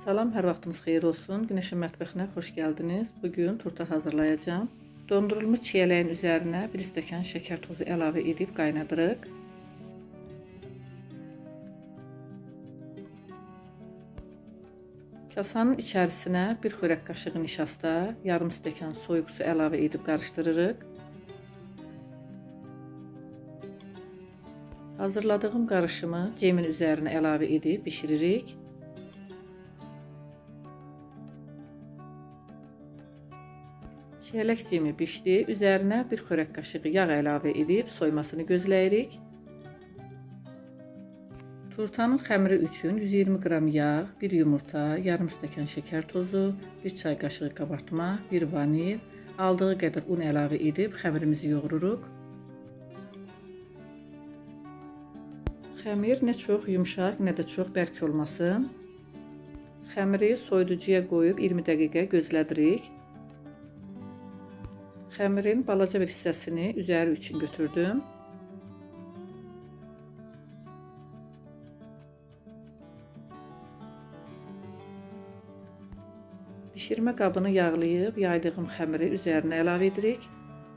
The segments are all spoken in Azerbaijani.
Salam, hər vaxtınız xeyir olsun. Günəşin mətbəxinə xoş gəldiniz. Bugün turta hazırlayacağım. Dondurulmuş çiyələyin üzərinə 1 stəkan şəkər tozu əlavə edib qaynadırıq. Kasanın içərisinə 1 xörək qaşığı nişasta, yarım stəkan soyuq su əlavə edib qarışdırırıq. Hazırladığım qarışımı cemin üzərinə əlavə edib bişiririk. Çiyələk cemi bişdi. Üzərinə 1 xörək qaşığı yağ əlavə edib soymasını gözləyirik. Turtanın xəmiri üçün 120 qram yağ, 1 yumurta, yarım stəkan şəkər tozu, 1 çay qaşığı qabartma, 1 vanil, aldığı qədər un əlavə edib xəmirimizi yoğururuq. Xəmir nə çox yumşaq, nə də çox bərk olmasın. Xəmiri soyuducuya qoyub 20 dəqiqə gözlədirik. Xəmirin balaca bir hissəsini üzəri üçün götürdüm. Bişirmə qabını yağlayıb yaydığım xəmiri üzərinə əlavə edirik.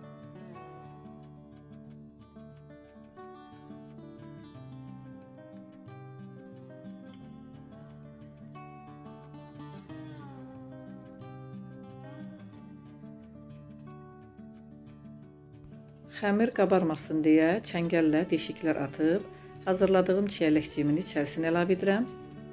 Xəmir qabarmasın deyə çəngəllə deşiklər atıb hazırladığım çiyələk cemini içərisinə əlavə edirəm.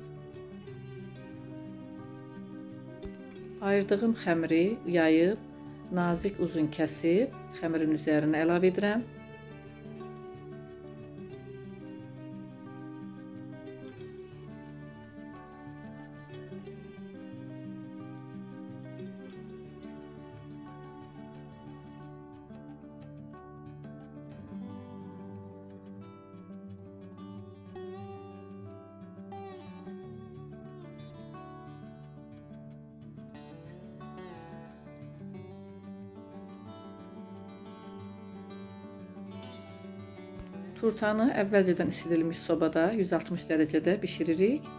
Ayırdığım xəmiri yayıb, nazik uzun kəsib xəmirin üzərinə əlavə edirəm. Turtanı əvvəlcədən isidilmiş sobada 160 dərəcədə bişiririk.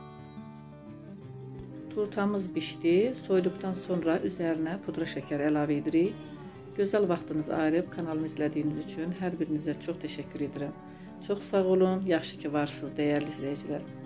Turtamız bişdi. Soyduqdan sonra üzərinə pudra şəkər əlavə edirik. Gözəl vaxtınızı ayırıb kanalımı izlədiyiniz üçün hər birinizə çox təşəkkür edirəm. Çox sağ olun, yaxşı ki varsınız dəyərli izləyicilər.